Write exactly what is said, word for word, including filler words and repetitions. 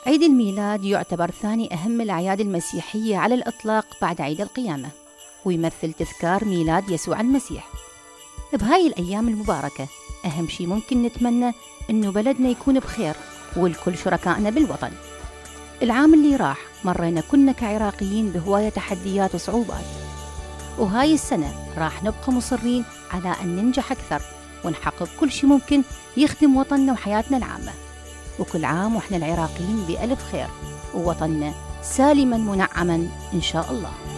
عيد الميلاد يعتبر ثاني أهم الأعياد المسيحية على الإطلاق بعد عيد القيامة، ويمثل تذكار ميلاد يسوع المسيح. بهاي الأيام المباركة أهم شي ممكن نتمنى إنه بلدنا يكون بخير والكل شركائنا بالوطن. العام اللي راح مرينا كنا كعراقيين بهواية تحديات وصعوبات، وهاي السنة راح نبقى مصرين على أن ننجح أكثر ونحقق كل شي ممكن يخدم وطننا وحياتنا العامة. وكل عام وإحنا العراقيين بألف خير ووطننا سالما منعما إن شاء الله.